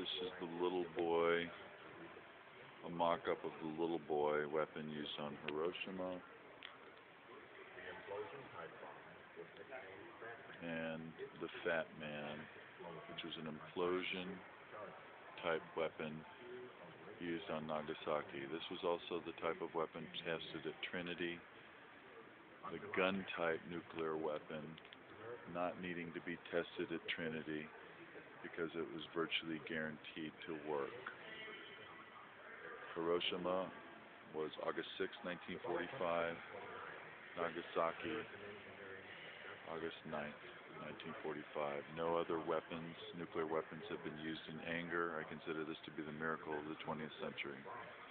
This is the little boy, a mock-up of the little boy weapon used on Hiroshima. And the Fat Man, which was an implosion type weapon used on Nagasaki. This was also the type of weapon tested at Trinity, the gun type nuclear weapon, not needing to be tested at Trinity because it was virtually guaranteed to work. Hiroshima was August 6, 1945. Nagasaki, August 9th, 1945. No other weapons, nuclear weapons, have been used in anger. I consider this to be the miracle of the 20th century.